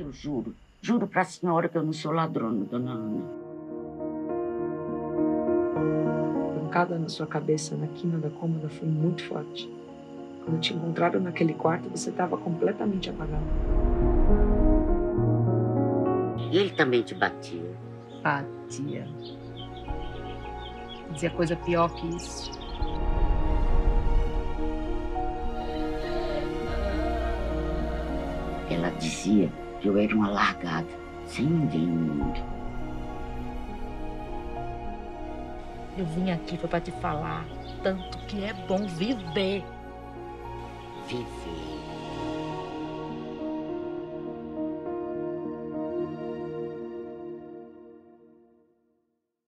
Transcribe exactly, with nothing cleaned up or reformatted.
eu juro. Juro pra senhora que eu não sou ladrona, dona Ana. A pancada na sua cabeça, na quina da cômoda, foi muito forte. Quando te encontraram naquele quarto, você estava completamente apagada. E ele também te batia? Batia. Dizia coisa pior que isso. Ela dizia que eu era uma largada, sem ninguém no mundo. Eu vim aqui foi para te falar tanto que é bom viver. Viver.